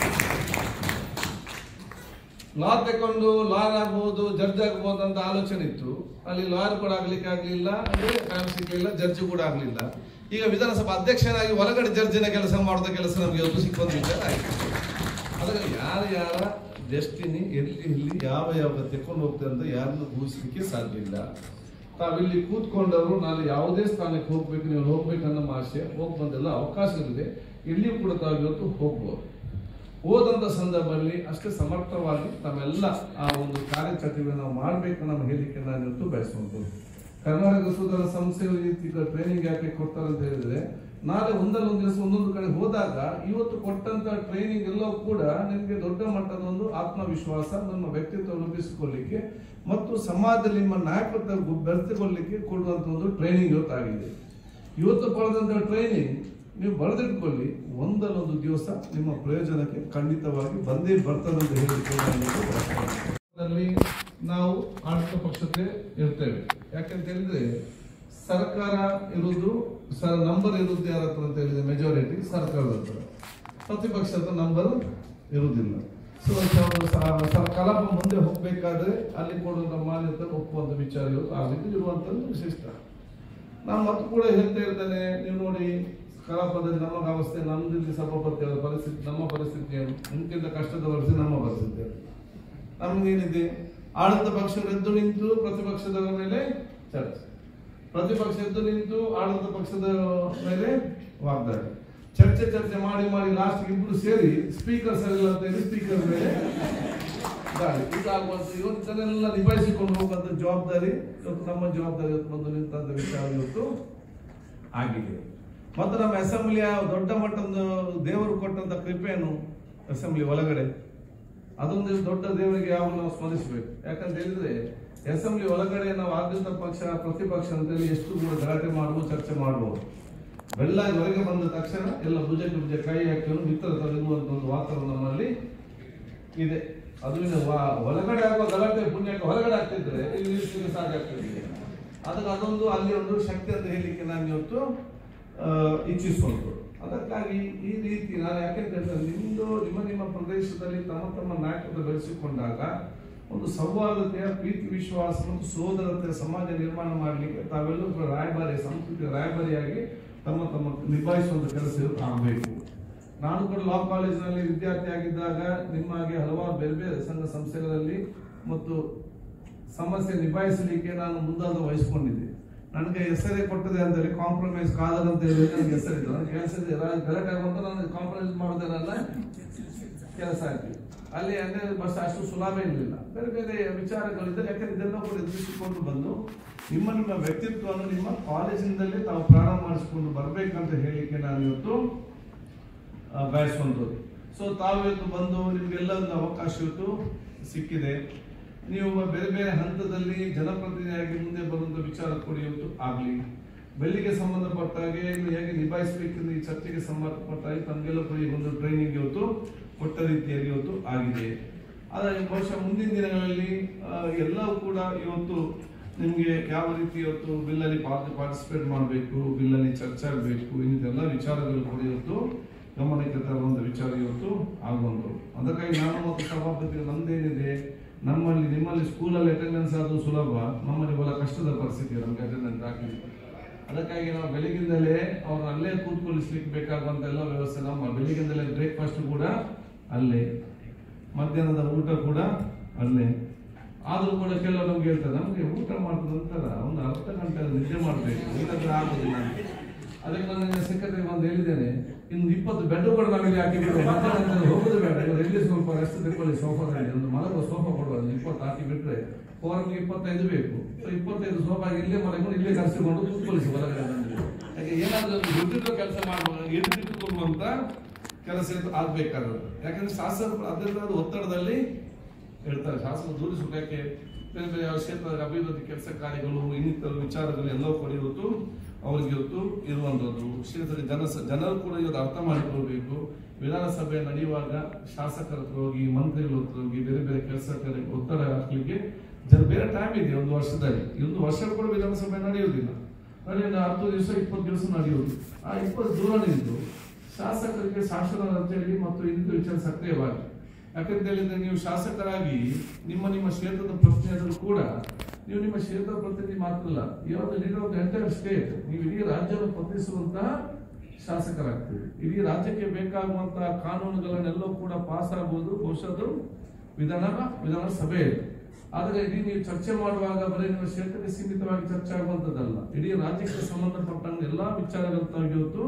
ಲಾ ತಗೊಂಡು ಲಾಯರ್ ಆಗ್ಬಹುದು, ಜಡ್ಜ್ ಆಗ್ಬಹುದು ಅಂತ ಆಲೋಚನೆ ಇತ್ತು. ಅಲ್ಲಿ ಲಾಯರ್ ಕೂಡ ಆಗ್ಲಿಕ್ಕೆ ಆಗ್ಲಿಲ್ಲ, ಸಿಗ್ಲಿಲ್ಲ, ಜಡ್ಜ್ ಕೂಡ ಆಗ್ಲಿಲ್ಲ. ಈಗ ವಿಧಾನಸಭಾ ಅಧ್ಯಕ್ಷನಾಗಿ ಒಳಗಡೆ ಜಡ್ಜಿನ ಕೆಲಸ ಮಾಡಿದ ಕೆಲಸ ನಮಗೆ ಇವತ್ತು ಸಿಕ್ಕುವಂತ ವಿಚಾರ ಆಯ್ತು. ಅದಕ್ಕೆ ಯಾರ ಡೆಸ್ಟಿನಿ ಎಲ್ಲಿ ಯಾವ ತೆಕ್ಕೊಂಡು ಹೋಗ್ತದೆ ಅಂತ ಯಾರನ್ನು ಊಹಿಸಲಿಕ್ಕೆ ಸಾಧ್ಯ ಇಲ್ಲ. ತಾವಿಲ್ಲಿ ಕೂತ್ಕೊಂಡವರು ನಾನು ಯಾವುದೇ ಸ್ಥಾನಕ್ಕೆ ಹೋಗ್ಬೇಕು, ನೀವು ಹೋಗ್ಬೇಕನ್ನೋ ಆಸೆ, ಹೋಗಿ ಬಂದೆಲ್ಲ ಅವಕಾಶ ಇದೆ, ಇಲ್ಲಿಯೂ ಕೂಡ ತಾವು ಇವತ್ತು ಹೋಗ್ಬೋದು. ಹೋದಂತ ಸಂದರ್ಭದಲ್ಲಿ ಅಷ್ಟೇ ಸಮರ್ಥವಾಗಿ ತಮ್ಮೆಲ್ಲ ಆ ಒಂದು ಕಾರ್ಯಚಟುವಟಿಕೆ ನಾವು ಮಾಡಬೇಕು ನಮ್ಮ ಹೇಳಿಕೆ ನಾನು ಇವತ್ತು ಬಯಸುವಂಥದ್ದು. ಕರ್ನಾಟಕ ಸುಧಾರಣಾ ಸಂಸ್ಥೆ ಟ್ರೈನಿಂಗ್ ಯಾಕೆ ಕೊಡ್ತಾರೆ ಅಂತ ಹೇಳಿದ್ರೆ, ನಾಳೆ ಒಂದೊಂದು ದಿವಸ ಒಂದೊಂದು ಕಡೆ ಹೋದಾಗ ಇವತ್ತು ಕೊಟ್ಟಂತ ಟ್ರೈನಿಂಗ್ ಎಲ್ಲವೂ ಕೂಡ ನಿಮಗೆ ದೊಡ್ಡ ಮಟ್ಟದ ಒಂದು ಆತ್ಮವಿಶ್ವಾಸ, ನಮ್ಮ ವ್ಯಕ್ತಿತ್ವ ರೂಪಿಸಿಕೊಳ್ಳಿಕ್ಕೆ ಮತ್ತು ಸಮಾಜದಲ್ಲಿ ನಿಮ್ಮ ನಾಯಕತ್ವ ಬೆರೆತುಕೊಳ್ಳಿಕ್ಕೆ ಕೊಡುವಂತ ಒಂದು ಟ್ರೈನಿಂಗ್ ಇವತ್ತಾಗಿದೆ. ಇವತ್ತು ಪಡೆದಂತ ಟ್ರೈನಿಂಗ್ ನೀವು ಬರೆದಿಟ್ಕೊಳ್ಳಿ, ಒಂದಲ್ಲೊಂದು ದಿವಸ ನಿಮ್ಮ ಪ್ರಯೋಜನಕ್ಕೆ ಖಂಡಿತವಾಗಿ ಬಂದೇ ಬರ್ತದೆ ಅಂತ ಹೇಳಿಕೊಳ್ಳಿ. ನಾವು ಆಡಳಿತ ಪಕ್ಷಕ್ಕೆ ಇರ್ತೇವೆ. ಯಾಕಂತ ಹೇಳಿದ್ರೆ ಸರ್ಕಾರ ಇರುವುದು ನಂಬರ್ ಇರುವುದು ಯಾರ ಹತ್ರ ಅಂತ ಹೇಳಿದ್ರೆ ಮೆಜಾರಿಟಿ ಸರ್ಕಾರದ ಹತ್ರ, ಪ್ರತಿಪಕ್ಷದ ನಂಬರ್ ಇರುವುದಿಲ್ಲ. ಸೊ ಕಲಾಪ ಮುಂದೆ ಹೋಗ್ಬೇಕಾದ್ರೆ ಅಲ್ಲಿ ಕೊಡುವಂತ ಮಾನ್ಯತೆ ಒಪ್ಪುವಂತ ವಿಚಾರ ಇರುವಂತದ್ದು ವಿಶಿಷ್ಟ. ನಾನು ಮತ್ತು ಕೂಡ ಹೇಳ್ತಾ ಇರ್ತೇನೆ, ನೀವು ನೋಡಿ ಕಲಾಪದಲ್ಲಿ ನಮ್ಮ ಅವಸ್ಥೆ, ನಮ್ದಿಲ್ಲಿ ಸಭಾಪತಿಯ ಪರಿಸ್ಥಿತಿ, ನಮ್ಮ ಪರಿಸ್ಥಿತಿ ಏನು, ನಿಮ್ಗಿಂತ ಕಷ್ಟದ ಪರಿಸ್ಥಿತಿ ನಮ್ಮ ಪರಿಸ್ಥಿತಿ. ನಮ್ಗೇನಿದೆ, ಆಡಳಿತ ಪಕ್ಷಗಳು ಎದ್ದು ನಿಂತು ಪ್ರತಿಪಕ್ಷದವರ ಮೇಲೆ ಚರ್ಚೆ, ಪ್ರತಿಪಕ್ಷ ಎದ್ದು ನಿಂತು ಆಡಳಿತ ಪಕ್ಷದ ಮೇಲೆ ವಾಗ್ದಾಳಿ, ಚರ್ಚೆ ಮಾಡಿ ಲಾಸ್ಟ್ ಇಬ್ರು ಸೇರಿ ಸ್ಪೀಕರ್ ಸರಿಲ್ಲ ಅಂತ ಹೇಳಿ ಸ್ಪೀಕರ್ ಮೇಲೆ ದಾಳಿ. ಇದಾಗುವಂತ ಇವತ್ತನ್ನೆಲ್ಲ ನಿಭಾಯಿಸಿಕೊಂಡು ಹೋಗುವಂತ ಜವಾಬ್ದಾರಿ ಇವತ್ತು ನಮ್ಮ ಜವಾಬ್ದಾರಿ ಇವತ್ತು ಬಂದು ನಿಂತ ವಿಚಾರ ಇವತ್ತು ಆಗಿದೆ. ಮತ್ತು ನಮ್ಮ ಅಸೆಂಬ್ಲಿಯ ದೊಡ್ಡ ಮಟ್ಟದ ದೇವರು ಕೊಟ್ಟಂತ ಕೃಪೆಯನ್ನು ಅಸೆಂಬ್ಲಿ ಒಳಗಡೆ, ಅದೊಂದು ದೊಡ್ಡ ದೇವರಿಗೆ ಯಾವಾಗ ನಾವು ಸ್ಮರಿಸಬೇಕು. ಯಾಕಂತ ಹೇಳಿದ್ರೆ ಅಸೆಂಬ್ಲಿ ಒಳಗಡೆ ನಾವು ಆಡಳಿತ ಪಕ್ಷ ಪ್ರತಿಪಕ್ಷ ಅಂತೇಳಿ ಎಷ್ಟು ಕೂಡ ಗಲಾಟೆ ಮಾಡುವ ಚರ್ಚೆ ಮಾಡಬಹುದು. ಬೆಳ್ಳಾಗಿ ಹೊರಗೆ ಬಂದ ತಕ್ಷಣ ಎಲ್ಲ ಭುಜ ಕೈ ಹಾಕಿಕೊಂಡು ಮಿತ್ರ ತಡೆಯುವಂತ ಒಂದು ವಾತಾವರಣ ನಮ್ಮಲ್ಲಿ ಇದೆ. ಅದು ಹೊರಗಡೆ ಆಗುವ ಗಲಾಟೆ ಪುಣ್ಯಕ್ಕೆ ಹೊರಗಡೆ ಆಗ್ತಿದ್ರೆ ಇಲ್ಲಿ ಸಾಕಾಗ್ತದೆ. ಅದೊಂದು ಅಲ್ಲಿ ಒಂದು ಶಕ್ತಿ ಅಂತ ಹೇಳಿಕ್ಕೆ ನಾನು ಇವತ್ತು ಇಚ್ಛಿಸುವಂಥದ್ದು. ಅದಕ್ಕಾಗಿ ಈ ರೀತಿ ನಾನು ಯಾಕೆಂತ ಹೇಳಿದ್ರೆ ನಿಮ್ಮ ಪ್ರದೇಶದಲ್ಲಿ ತಮ್ಮ ನಾಯಕತ್ವ ಬೆಳೆಸಿಕೊಂಡಾಗ ಒಂದು ಸೌಹಾರ್ದತೆಯ ಪ್ರೀತಿ ವಿಶ್ವಾಸ ಮತ್ತು ಸೋದರತೆಯ ಸಮಾಜ ನಿರ್ಮಾಣ ಮಾಡಲಿಕ್ಕೆ ತಾವೆಲ್ಲರೂ ರಾಯಭಾರಿ, ಸಂಸ್ಕೃತಿಯ ರಾಯಭಾರಿಯಾಗಿ ತಮ್ಮ ನಿಭಾಯಿಸುವಂತ ಕೆಲಸ ಆಗಬೇಕು. ನಾನು ಕೂಡ ಲಾ ಕಾಲೇಜಿನಲ್ಲಿ ವಿದ್ಯಾರ್ಥಿ ಆಗಿದ್ದಾಗ ನಿಮ್ಮಾಗೆ ಹಲವಾರು ಬೇರೆ ಬೇರೆ ಸಂಘ ಸಂಸ್ಥೆಗಳಲ್ಲಿ ಮತ್ತು ಸಮಸ್ಯೆ ನಿಭಾಯಿಸಲಿಕ್ಕೆ ನಾನು ಮುಂದಾದ ವಹಿಸಿಕೊಂಡಿದ್ದೆ. ನನಗೆ ಹೆಸರೇ ಕೊಟ್ಟದೆ ಅಂತ ಹೇಳಿ ಕಾಂಪ್ರಮೈಸ್ ಕಾದರ್ ಅಂತ ಹೇಳಿ ನನಗೆ ಹೆಸರಿದ್ದು, ನನಗೆ ಕೆಲಸ ಗಲಾಟೆ ಆಗುವಂತ ನಾನು ಕಾಂಪ್ರಮೈಸ್ ಮಾಡೋದೇನಲ್ಲ ಕೆಲಸ ಆಯ್ತು. ಅಲ್ಲಿ ಅಂದ್ರೆ ಬಸ್ ಅಷ್ಟು ಸುಲಭ ಇರಲಿಲ್ಲ, ಬೇರೆ ಬೇರೆ ವಿಚಾರಗಳಿದ್ದರೆ. ಯಾಕಂದ್ರೆ ಇದೆಲ್ಲ ಕೂಡ ಎದುರಿಸಿಕೊಂಡು ಬಂದು ನಿಮ್ಮ ವ್ಯಕ್ತಿತ್ವವನ್ನು ನಿಮ್ಮ ಕಾಲೇಜಿನಿಂದಲೇ ತಾವು ಪ್ರಾರಂಭ ಮಾಡಿಸಿಕೊಂಡು ಬರ್ಬೇಕಂತ ಹೇಳಿಕ್ಕೆ ನಾನು ಇವತ್ತು ಬಯಸುವಂಥದ್ದು. ಸೊ ತಾವು ಇವತ್ತು ಬಂದು ನಿಮ್ಗೆಲ್ಲ ಒಂದು ಅವಕಾಶ ಇವತ್ತು ಸಿಕ್ಕಿದೆ. ನೀವು ಬೇರೆ ಬೇರೆ ಹಂತದಲ್ಲಿ ಜನಪ್ರತಿನಿಧಿಯಾಗಿ ಮುಂದೆ ಬರುವಂತ ವಿಚಾರ ಕೂಡ ಇವತ್ತು ಆಗಲಿ. ಬೆಳ್ಳಿಗೆ ಸಂಬಂಧಪಟ್ಟ ಹಾಗೆ ಹೇಗೆ ನಿಭಾಯಿಸಬೇಕೆಂದು ಈ ಚರ್ಚೆಗೆ ಸಂಬಂಧಪಟ್ಟ ಹಾಗೆ ತಮಗೆಲ್ಲ ಕೂಡ ಒಂದು ಟ್ರೈನಿಂಗ್ ಇವತ್ತು ಕೊಟ್ಟ ರೀತಿಯಲ್ಲಿ ಇವತ್ತು ಆಗಿದೆ. ಆದರೆ ಬಹುಶಃ ಮುಂದಿನ ದಿನಗಳಲ್ಲಿ ಎಲ್ಲವೂ ಕೂಡ ಇವತ್ತು ನಿಮಗೆ ಯಾವ ರೀತಿ ಇವತ್ತು ಬಿಲ್ಲಲ್ಲಿ ಪಾರ್ಟಿಸಿಪೇಟ್ ಮಾಡಬೇಕು, ಬಿಲ್ಲಲ್ಲಿ ಚರ್ಚೆ ಆಗಬೇಕು, ಇನ್ನಿದೆಲ್ಲ ವಿಚಾರಗಳು ಕೂಡ ಇವತ್ತು ಗಮನಕ್ಕೆ ತರುವಂತ ವಿಚಾರ ಇವತ್ತು ಆಗುವಂಥದ್ದು. ಅದಕ್ಕಾಗಿ ನಾನು ಮತ್ತು ಸಭಾಪತಿ ನಮ್ದೇನಿದೆ, ನಿಮ್ಮಲ್ಲಿ ಸ್ಕೂಲಲ್ಲಿ ಅಟೆಂಡೆನ್ಸ್ ಆದರೂ ಸುಲಭ, ನಮ್ಮಲ್ಲಿ ಬಹಳ ಕಷ್ಟದ ಪರಿಸ್ಥಿತಿ ನಮಗೆ ಅಟೆಂಡೆನ್ಸ್ ಆಗಲಿ. ಅದಕ್ಕಾಗಿ ನಾವು ಬೆಳಗಿಂದಲೇ ಅವ್ರನ್ನ ಅಲ್ಲೇ ಕೂತ್ಕೊಳ್ಳಿಸ್ಲಿಕ್ಕೆ ಬೇಕಾಗುವಂತ ಎಲ್ಲ ವ್ಯವಸ್ಥೆ ನಮ್ಮ ಬೆಳಗಿಂದಲೇ ಬ್ರೇಕ್ಫಾಸ್ಟ್ ಕೂಡ ಅಲ್ಲೇ, ಮಧ್ಯಾಹ್ನದ ಊಟ ಕೂಡ ಅಲ್ಲೇ, ಆದ್ರೂ ಕೂಡ ಕೆಲವರು ನಮ್ಗೆ ಹೇಳ್ತಾರೆ, ನಮ್ಗೆ ಊಟ ಮಾಡಿದ ನಂತರ ಒಂದು ಅರ್ಧ ಗಂಟೆ ನಿದ್ದೆ ಮಾಡಬೇಕು, ಇಲ್ಲಾಂದ್ರೆ ಆಗೋದಿಲ್ಲ. ಅದಕ್ಕೆ ನಾನು ಸೆಕ್ರೆಟರಿ ಒಂದು ಹೇಳಿದ್ದೇನೆ, ಇನ್ನು 20 ಬೆಡ್ ಕೂಡ ನಾವಿಲ್ಲಿ ಹಾಕಿಬಿಟ್ಟು ಮಧ್ಯಾಹ್ನ ಹೋಗೋದು ಬೇಡ, ಇವರು ಎಲ್ಲಿ ಸ್ವಲ್ಪ ರೆಸ್ಟ್ ತಗೊಳ್ಳಿ ಸೋಫಾದಲ್ಲಿ, ಒಂದು ಮಲಗುವ ಸೋಫಾ ಕೊಡುವ 20 ಹಾಕಿ ಬಿಟ್ರೆ ಫೋರಮ್ಗೆ 25 ಬೇಕು. 25 ಸೋಫಾ ಇಲ್ಲೇ ಮಲಗಿಕೊಂಡು ಇಲ್ಲೇ ಕರೆಸಿಕೊಂಡು ಕೂತ್ಕೊಳಿಸಿ ಹೊರಗಡೆ. ಯಾಕೆ ಏನಾದ್ರೂ ದುಡ್ಡಿಟ್ಟು ಕೆಲಸ ಮಾಡುವ ಎದುರಿಟ್ಟುಕೊಳ್ಳುವಂತ ಕೆಲಸ ಆಗ್ಬೇಕಾದ್ರು. ಯಾಕಂದ್ರೆ ಶಾಸಕರು ಅದರ ಒತ್ತಡದಲ್ಲಿ ಹೇಳ್ತಾರೆ, ಶಾಸಕರು ದೂರಿಸುವುದಕ್ಕೆ ಬೇರೆ ಬೇರೆ ಕ್ಷೇತ್ರದ ಅಭಿವೃದ್ಧಿ ಕೆಲಸ ಕಾರ್ಯಗಳು ಇನ್ನಿತರ ವಿಚಾರಗಳು ಎಲ್ಲವೂ ಕೂಡ ಇವತ್ತು ಅವ್ರಿಗೆ ಇವತ್ತು ಇರುವಂತದ್ದು. ಕ್ಷೇತ್ರದ ಜನರು ಕೂಡ ಇವತ್ತು ಅರ್ಥ ಮಾಡಿಕೊಳ್ಬೇಕು. ವಿಧಾನಸಭೆ ನಡೆಯುವಾಗ ಶಾಸಕರ ಹತ್ರ ಹೋಗಿ, ಮಂತ್ರಿಗಳ ಹತ್ರ ಹೋಗಿ, ಬೇರೆ ಬೇರೆ ಕೆಲಸ ಒತ್ತಡ ಹಾಕ್ಲಿಕ್ಕೆ ಬೇರೆ ಟೈಮ್ ಇದೆ. ಒಂದು ವರ್ಷದಲ್ಲಿ 1 ವರ್ಷ ಕೂಡ ವಿಧಾನಸಭೆ ನಡೆಯುವುದಿಲ್ಲ. 10 ದಿವಸ 20 ದಿವಸ ನಡೆಯುವುದು. ಆ 20 ದೂರ ನಿಂತು ಶಾಸಕರಿಗೆ ಶಾಸನ ರಚನೆಯಲ್ಲಿ ಮತ್ತು ಇನ್ನಿತರ ವಿಚಾರ ಸಕ್ರಿಯವಾಗಿ, ಯಾಕಂತ ಹೇಳಿದ್ರೆ ನೀವು ಶಾಸಕರಾಗಿ ನಿಮ್ಮ ಕ್ಷೇತ್ರದ ಪ್ರತಿನಿಧಿಗಳು ಕೂಡ, ನೀವು ನಿಮ್ಮ ಕ್ಷೇತ್ರದ ಪ್ರತಿನಿಧಿ ಮಾತ್ರ ಅಲ್ಲ, ಯಾವುದು leader of the entire state, ನೀವು ಇಡೀ ರಾಜ್ಯವನ್ನು ಪ್ರತಿನಿಧಿಸುವಂತಹ ಶಾಸಕರಾಗ್ತೀವಿ. ಇಡೀ ರಾಜ್ಯಕ್ಕೆ ಬೇಕಾಗುವಂತಹ ಕಾನೂನುಗಳನ್ನೆಲ್ಲವೂ ಕೂಡ ಪಾಸ್ ಆಗುವುದು ಬಹುಶಃ ವಿಧಾನಸಭೆ. ಆದ್ರೆ ಇಡೀ ನೀವು ಚರ್ಚೆ ಮಾಡುವಾಗ ಬರೀ ನಿಮ್ಮ ಕ್ಷೇತ್ರಕ್ಕೆ ಸೀಮಿತವಾಗಿ ಚರ್ಚೆ ಆಗುವಂತದ್ದಲ್ಲ, ಇಡೀ ರಾಜ್ಯಕ್ಕೆ ಸಂಬಂಧಪಟ್ಟಂಗೆ ಎಲ್ಲಾ ವಿಚಾರಗಳ ಇವತ್ತು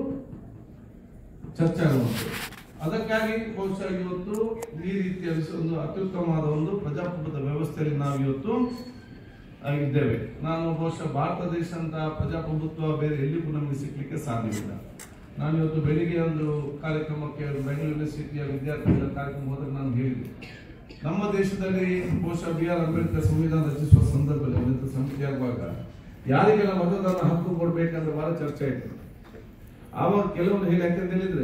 ಚರ್ಚೆ ಆಗುವಂಥದ್ದು. ಅದಕ್ಕಾಗಿ ಬಹುಶಃ ಇವತ್ತು ಈ ರೀತಿಯ ಒಂದು ಅತ್ಯುತ್ತಮವಾದ ಒಂದು ಪ್ರಜಾಪ್ರಭುತ್ವ ವ್ಯವಸ್ಥೆಯಲ್ಲಿ ನಾವು ಇವತ್ತು ಇದ್ದೇವೆ. ನಾನು ಬಹುಶಃ ಭಾರತ ದೇಶ ಅಂತ ಪ್ರಜಾಪ್ರಭುತ್ವ ಬೇರೆ ಎಲ್ಲಿಗೂ ನಮಗೆ ಸಿಗ್ಲಿಕ್ಕೆ ಸಾಧ್ಯವಿಲ್ಲ. ನಾನು ಇವತ್ತು ಬೆಳಿಗ್ಗೆ ಒಂದು ಕಾರ್ಯಕ್ರಮಕ್ಕೆ ಬೆಂಗಳೂರು ಯೂನಿವರ್ಸಿಟಿಯ ವಿದ್ಯಾರ್ಥಿಗಳ ಕಾರ್ಯಕ್ರಮ ಹೋದಾಗ ನಾನು ಹೇಳಿದೆ, ನಮ್ಮ ದೇಶದಲ್ಲಿ ಬಹುಶಃ BR ಅಂಬೇಡ್ಕರ್ ಸಂವಿಧಾನ ರಚಿಸುವ ಸಂದರ್ಭದಲ್ಲಿ ಸಮಿತಿ ಆಗುವಾಗ ಯಾರಿಗೆಲ್ಲ ಮತದಾನ ಹಕ್ಕು ಕೊಡ್ಬೇಕಂತ ಬಹಳ ಚರ್ಚೆ ಆಯ್ತು. ಆವಾಗ ಕೆಲವರು ಹೇಳಿ, ಯಾಕಂತ ಹೇಳಿದ್ರೆ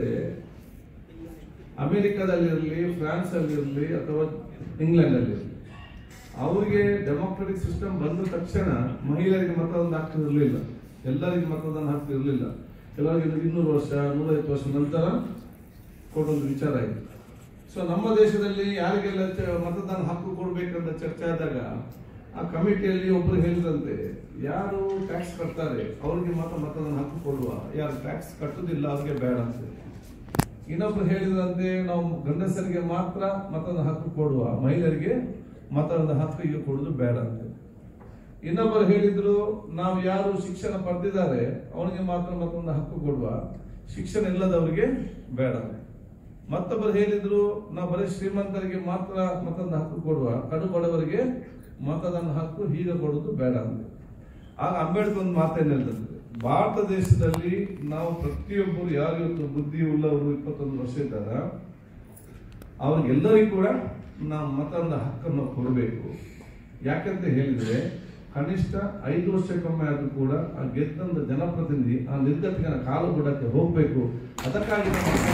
ಅಮೆರಿಕದಲ್ಲಿರಲಿ, ಫ್ರಾನ್ಸ್ ಅಲ್ಲಿರಲಿ ಅಥವಾ ಇಂಗ್ಲೆಂಡ್ ಅಲ್ಲಿ ಇರಲಿ, ಅವರಿಗೆ ಡೆಮೋಕ್ರೆಟಿಕ್ ಸಿಸ್ಟಮ್ ಬಂದ ತಕ್ಷಣ ಮಹಿಳೆಯರಿಗೆ ಮತದಾನ ಹಕ್ಕು ಇರಲಿಲ್ಲ, ಎಲ್ಲರಿಗೂ ಮತದಾನ ಹಕ್ಕು ಇರಲಿಲ್ಲ. ಕೆಲವರಿಗೆ 200 ವರ್ಷ 150 ವರ್ಷ ನಂತರ ಕೊಡೋದು ವಿಚಾರ ಆಯಿತು. ಸೊ ನಮ್ಮ ದೇಶದಲ್ಲಿ ಯಾರಿಗೆಲ್ಲ ಮತದಾನ ಹಕ್ಕು ಕೊಡ್ಬೇಕಂತ ಚರ್ಚೆ ಆದಾಗ ಆ ಕಮಿಟಿಯಲ್ಲಿ ಒಬ್ರು ಹೇಳಿದಂತೆ, ಯಾರು ಟ್ಯಾಕ್ಸ್ ಕಟ್ತಾರೆ ಅವ್ರಿಗೆ ಮಾತ್ರ ಮತದಾನ ಹಕ್ಕು ಕೊಡುವ, ಯಾರು ಟ್ಯಾಕ್ಸ್ ಕಟ್ಟುದಿಲ್ಲ ಅವ್ರಿಗೆ ಬೇಡ ಅಂತ. ಇನ್ನೊಬ್ರು ಹೇಳಿದಂತೆ, ನಾವು ಗಂಡಸರಿಗೆ ಮಾತ್ರ ಮತದಾನ ಹಕ್ಕು ಕೊಡುವ, ಮಹಿಳೆಯರಿಗೆ ಮತದಾನ ಹಕ್ಕು ಈಗ ಕೊಡುದು ಬೇಡ ಅಂತ. ಇನ್ನೊಬ್ಬರು ಹೇಳಿದ್ರು, ನಾವು ಯಾರು ಶಿಕ್ಷಣ ಪಡೆದಿದ್ದಾರೆ ಅವನಿಗೆ ಮಾತ್ರ ಮತದಾನ ಹಕ್ಕು ಕೊಡುವ, ಶಿಕ್ಷಣ ಇಲ್ಲದವರಿಗೆ ಬೇಡ. ಮತ್ತೊಬ್ಬರು ಹೇಳಿದ್ರು, ನಾವು ಬರೀ ಶ್ರೀಮಂತರಿಗೆ ಮಾತ್ರ ಮತದಾನ ಹಕ್ಕು ಕೊಡುವ, ಕಡು ಬಡವರಿಗೆ ಮತದಾನ ಹಕ್ಕು ಹೀಗೆ ಕೊಡುದು ಬೇಡ ಅಂತ. ಆಗ ಅಂಬೇಡ್ಕರ್ ಒಂದು ಮಾತೇನು ಹೇಳ್ತಾರೆ, ಭಾರತ ದೇಶದಲ್ಲಿ ನಾವು ಪ್ರತಿಯೊಬ್ಬರು ಯಾರು ಇವತ್ತು ಬುದ್ಧಿ ಉಳ್ಳವರು 21 ವರ್ಷ ಇದ್ದಾರ ಅವ್ರಿಗೆಲ್ಲರಿಗೂ ಕೂಡ ನಾವು ಮತದಾನ ಹಕ್ಕನ್ನು ಕೊಡಬೇಕು. ಯಾಕಂತ ಹೇಳಿದ್ರೆ ಕನಿಷ್ಠ 5 ವರ್ಷಕ್ಕೊಮ್ಮೆ ಆದ್ರೂ ಕೂಡ ಆ ಗೆದ್ದಂತ ಜನಪ್ರತಿನಿಧಿ ಆ ನಿರ್ಗತಿಕನ ಕಾಲು ಬುಡಕ್ಕೆ ಹೋಗ್ಬೇಕು. ಅದಕ್ಕಾಗಿ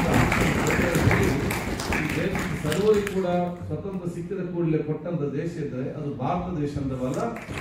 ಸರ್ವರಿಗೂ ಕೂಡ ಸ್ವತಂತ್ರ ಸಿಕ್ಕಿದ ಕೂಡಲೇ ಕೊಟ್ಟಂತ ದೇಶ ಇದ್ರೆ ಅದು ಭಾರತ ದೇಶ ಅಂತವಲ್ಲ,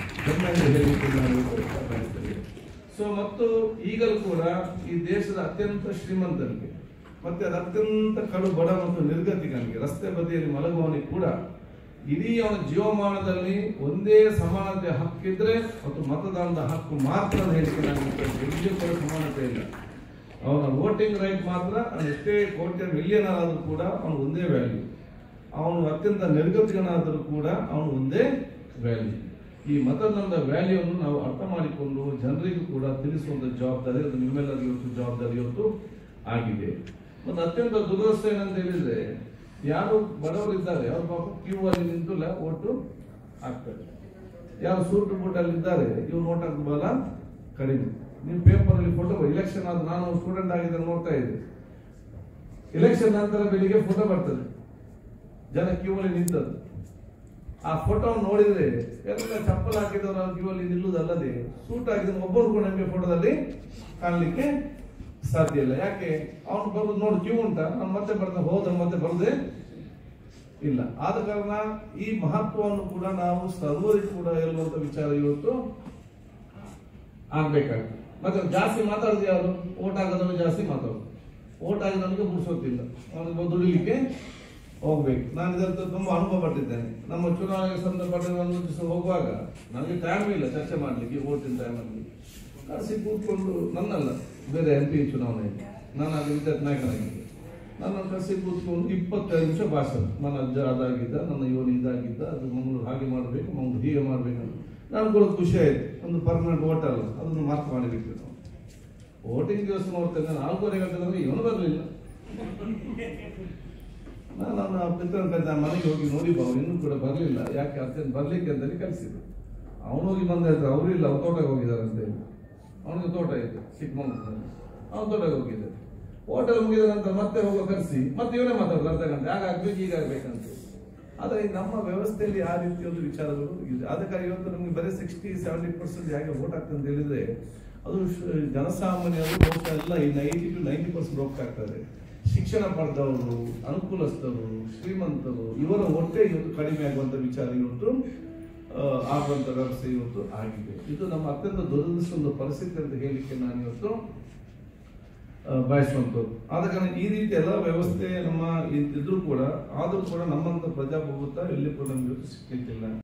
ಹೇಳಿಕೆ. ಸೊ ಮತ್ತು ಈಗಲೂ ಕೂಡ ಈ ದೇಶದ ಅತ್ಯಂತ ಶ್ರೀಮಂತರಿಗೆ ಮತ್ತೆ ಅದು ಅತ್ಯಂತ ಕಡು ಬಡ ಮತ್ತು ನಿರ್ಗತಿಕನಿಗೆ, ರಸ್ತೆ ಬದಿಯಲ್ಲಿ ಮಲಗುವವನಿಗೆ ಕೂಡ ಇಡೀ ಅವನ ಜೀವಮಾನದಲ್ಲಿ ಒಂದೇ ಸಮಾನತೆ ಹಕ್ಕಿದ್ರೆ ಮತ್ತು ಮತದಾನದ ಹಕ್ಕು ಮಾತ್ರ ಹೇಳಿಕೆ ಎಲ್ಲಿಯೂ ಕೂಡ ಸಮಾನತೆ ಇಲ್ಲ. ಅವನ ವೋಟಿಂಗ್ ರೈಟ್ ಮಾತ್ರ, ಎಷ್ಟೇ ಕೋಟಿ ಮಿಲಿಯನರ್ ಆದ್ರೂ ಕೂಡ ಅವನು ಒಂದೇ ವ್ಯಾಲ್ಯೂ. ಅವನು ಅತ್ಯಂತ ನಿರ್ಗತಿಕನಾದರೂ ಕೂಡ ಅವನು ಒಂದೇ ವ್ಯಾಲ್ಯೂ. ಈ ಮತದಾನದ ವ್ಯಾಲ್ಯೂವನ್ನು ನಾವು ಅರ್ಥ ಮಾಡಿಕೊಂಡು ಜನರಿಗೂ ಕೂಡ ತಿಳಿಸುವಂತ ಜವಾಬ್ದಾರಿ ಅದು ನಿಮ್ಮೆಲ್ಲರ ಇವತ್ತು ಜವಾಬ್ದಾರಿ ಇವತ್ತು ಆಗಿದೆ. ಮತ್ತು ಅತ್ಯಂತ ದುರದೃಷ್ಟ ಏನಂತ ಹೇಳಿದ್ರೆ, ಯಾರು ಬಡವರು ಇದ್ದಾರೆ ಅವ್ರ ಪಾಪ ಕ್ಯೂ ಅಲ್ಲಿ ನಿಂತು ಓಟು ಹಾಕ್ತಾರೆ. ಯಾರು ಸೂಟ್ ಬೂಟ್ ಅಲ್ಲಿ ಇದ್ದಾರೆ ಇವ್ರು ನೋಟ್ ಹಾಕುವ ಬಲ ಕಡಿಮೆ. ನೀವು ಪೇಪರ್ ಅಲ್ಲಿ ಫೋಟೋ, ಇಲೆಕ್ಷನ್ ಆದ ನಾನು ಸ್ಟೂಡೆಂಟ್ ಆಗಿದ್ದರೆ ನೋಡ್ತಾ ಇದ್ದೆ, ಇಲೆಕ್ಷನ್ ನಂತರ ಬೆಳಿಗ್ಗೆ ಫೋಟೋ ಬರ್ತದೆ, ಜನ ಕ್ಯೂ ಅಲ್ಲಿ ನಿಂತದ್ದು. ಆ ಫೋಟೋ ನೋಡಿದ್ರೆ ಎಲ್ಲ ಚಪ್ಪಲ್ ಹಾಕಿದವರು ಕ್ಯೂ ಅಲ್ಲಿ ನಿಲ್ಲುವುದಲ್ಲದೆ ಸೂಟ್ ಹಾಕಿದ್ರೆ ಒಬ್ಬರು ಕೂಡ ನಮಗೆ ಫೋಟೋದಲ್ಲಿ ಕಾಣಲಿಕ್ಕೆ ಸಾಧ್ಯ ಇಲ್ಲ. ಯಾಕೆ? ಅವನು ಬರೋದು ನೋಡಿ ಕ್ಯೂ ಉಂಟ, ಅವ್ನು ಮತ್ತೆ ಹೋದ ಮತ್ತೆ ಬರದೆ ಇಲ್ಲ. ಆದ ಕಾರಣ ಈ ಮಹತ್ವವನ್ನು ಕೂಡ ನಾವು ಸರ್ವರಿಗೂ ಕೂಡ ಹೇಳುವಂತ ವಿಚಾರ ಇವತ್ತು ಆಗ್ಬೇಕಾಗ್ತದೆ. ಮತ್ತೆ ಜಾಸ್ತಿ ಮಾತಾಡುದು ಯಾರು? ಓಟ್ ಆಗೋದನ್ನು ಜಾಸ್ತಿ ಮಾತಾಡೋದು, ಓಟ್ ಆಗಿದವನಿಗೆ ಮುಗಿಸೋದಿಲ್ಲ, ಅವನಿಗೆ ದುಡಿಲಿಕ್ಕೆ ಹೋಗ್ಬೇಕು. ನಾನು ಇದರ ತುಂಬಾ ಅನುಭವ ಪಟ್ಟಿದ್ದೇನೆ. ನಮ್ಮ ಚುನಾವಣೆಗೆ ಸಂಬಂಧಪಟ್ಟ ಒಂದು ದಿವಸ ಹೋಗುವಾಗ ನನಗೆ ಟೈಮ್ ಇಲ್ಲ ಚರ್ಚೆ ಮಾಡ್ಲಿಕ್ಕೆ, ಓಟಿನ ಟೈಮಲ್ಲಿ ಕಳಿಸಿ ಕೂತ್ಕೊಂಡು, ನನ್ನಲ್ಲ ಬೇರೆ MP ಚುನಾವಣೆ, ನಾನು ಅಲ್ಲಿ ವಿದ್ಯಾರ್ಥಿ ನಾಯಕನಾಗಿದ್ದೆ, ನನ್ನ ಕಸಿ ಕೂತ್ಕೊಂಡು 25 ನಿಮಿಷ ಭಾಷಣ. ನನ್ನ ಅಜ್ಜ ಅದಾಗಿದ್ದ, ನನ್ನ ಇವನು ಇದಾಗಿದ್ದ, ಅದು ಮಂಗಳೂರು ಹಾಗೆ ಮಾಡಬೇಕು, ಮಂಗಳೂರು ಹೀಗೆ ಮಾಡಬೇಕಂತ ನಾನು ಕೂಡ ಖುಷಿ ಆಯಿತು. ಒಂದು ಪರ್ಮನೆಂಟ್ ಹೋಟೆಲ್ ಅದನ್ನು ಮಾರ್ಕ್ ಮಾಡಿಬಿಟ್ಟು ನಾವು ವೋಟಿಂಗ್ ದಿವಸ ನೋಡ್ತೇನೆ 4:30 ಗಂಟೆ ಇವನು ಬರಲಿಲ್ಲ. ನಾನು ನನ್ನ ಪಿತೃನ ಕರೆದ ಮನೆಗೆ ಹೋಗಿ ನೋಡಿ ಬಾವು ಇನ್ನೂ ಕೂಡ ಬರಲಿಲ್ಲ, ಯಾಕೆ ಅರ್ಜೆಂಟ್ ಬರಲಿಕ್ಕೆ ಅಂತೇಳಿ ಕಳಿಸಿದ್ರು. ಅವನೋಗಿ ಬಂದ ಹೇಳ್ತಾರೆ ಅವರು ಇಲ್ಲ, ಅವ್ರು ತೋಟಕ್ಕೆ ಹೋಗಿದ್ದಾರೆ ಅಂತೇಳಿ. ಅವನಿಗೆ ತೋಟ ಇತ್ತು ಚಿಕ್ಕಮಂಗ್ಳೂರಿನಲ್ಲಿ, ಅವನು ತೋಟಕ್ಕೆ ಹೋಗಿದ್ದಾರೆ. ಹೋಟೆಲ್ ಮುಗಿದ ನಂತರ ಮತ್ತೆ ಹೋಗೋ ಕರೆಸಿ ಮತ್ತೆ ಇವನೇ ಮಾತಾಡೋದು ಅರ್ಧ ಗಂಟೆ ಆಗಾಗ್ಬೇಕು ಹೀಗಾಗಬೇಕಂತ. ಆದರೆ ನಮ್ಮ ವ್ಯವಸ್ಥೆಯಲ್ಲಿ ಆ ರೀತಿಯ ಒಂದು ವಿಚಾರಗಳು ಇದೆ. ಅದಕ್ಕಾಗಿ ಇವತ್ತು ನಮಗೆ ಬರೀ 60-70% ಹೇಗೆ ವೋಟ್ ಆಗ್ತದೆ ಅಂತ ಹೇಳಿದ್ರೆ ಅದು ಜನಸಾಮಾನ್ಯರು ಬಹುಶಃ ಎಲ್ಲ 80-90% ಹೋಗ್ತಾ ಇರ್ತಾರೆ. ಶಿಕ್ಷಣ ಪಡೆದವರು, ಅನುಕೂಲಸ್ಥರು, ಶ್ರೀಮಂತರು ಇವರ ಹೊಟ್ಟೆ ಇವತ್ತು ಕಡಿಮೆ ಆಗುವಂತ ವಿಚಾರ ಇವತ್ತು ಆಗುವಂತ ವ್ಯವಸ್ಥೆ ಇವತ್ತು ಆಗಿದೆ. ಇದು ನಮ್ಮ ಅತ್ಯಂತ ದುರದೃಷ್ಟದ ಪರಿಸ್ಥಿತಿ ಅಂತ ಹೇಳಿಕೆ ನಾನು ಇವತ್ತು ಬಯಸುವಂಥದ್ದು. ಆದ ಕಾರಣ ಈ ರೀತಿ ಎಲ್ಲ ವ್ಯವಸ್ಥೆ ನಮ್ಮ ಇದ್ರೂ ಕೂಡ ಆದರೂ ಕೂಡ ನಮ್ಮಂತ ಪ್ರಜಾಪ್ರಭುತ್ವ ಎಲ್ಲಿ ಕೂಡ ನಮ್ಗೆ ಸಿಕ್ಕಿಲ್ಲ.